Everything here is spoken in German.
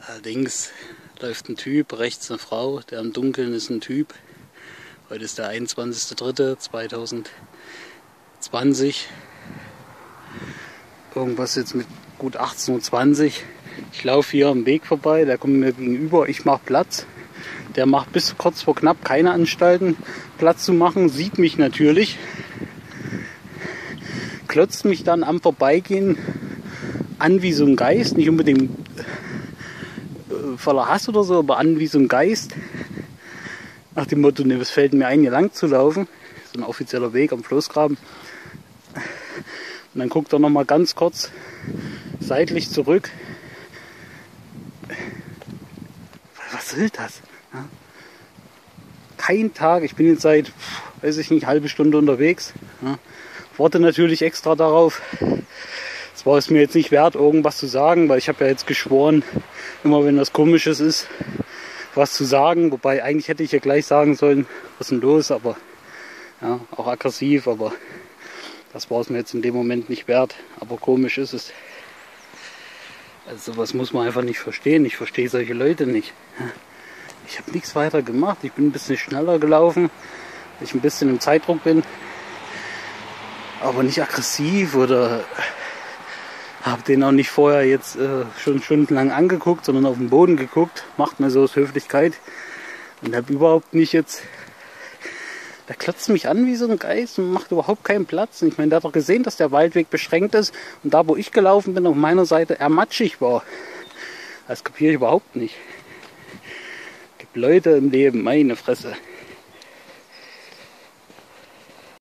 Links läuft ein Typ, rechts eine Frau, der im Dunkeln ist ein Typ. Heute ist der 21.03.2020. Irgendwas jetzt mit gut 18:20 Uhr. Ich laufe hier am Weg vorbei, der kommt mir gegenüber, ich mache Platz. Der macht bis kurz vor knapp keine Anstalten, Platz zu machen, sieht mich natürlich, klotzt mich dann am Vorbeigehen an wie so ein Geist, nicht unbedingt voller Hass oder so, aber an wie so ein Geist. Nach dem Motto, ne, was fällt mir ein, hier lang zu laufen. So ein offizieller Weg am Floßgraben. Und dann guckt er noch mal ganz kurz seitlich zurück. Was soll das? Ja. Kein Tag, ich bin jetzt seit, weiß ich nicht, halbe Stunde unterwegs. Ja. Warte natürlich extra darauf. Es war es mir jetzt nicht wert, irgendwas zu sagen, weil ich habe ja jetzt geschworen, immer wenn was Komisches ist, was zu sagen. Wobei eigentlich hätte ich ja gleich sagen sollen, was ist denn los, aber ja, auch aggressiv, aber das war es mir jetzt in dem Moment nicht wert. Aber komisch ist es. Also sowas muss man einfach nicht verstehen. Ich verstehe solche Leute nicht. Ich habe nichts weiter gemacht. Ich bin ein bisschen schneller gelaufen, weil ich ein bisschen im Zeitdruck bin. Aber nicht aggressiv oder habe den auch nicht vorher jetzt schon stundenlang angeguckt, sondern auf den Boden geguckt. Macht mir so aus Höflichkeit. Und habe überhaupt nicht jetzt... Der klotzt mich an wie so ein Geist und macht überhaupt keinen Platz. Und ich meine, der hat doch gesehen, dass der Waldweg beschränkt ist. Und da, wo ich gelaufen bin, auf meiner Seite, er matschig war. Das kapiere ich überhaupt nicht. Es gibt Leute im Leben, meine Fresse.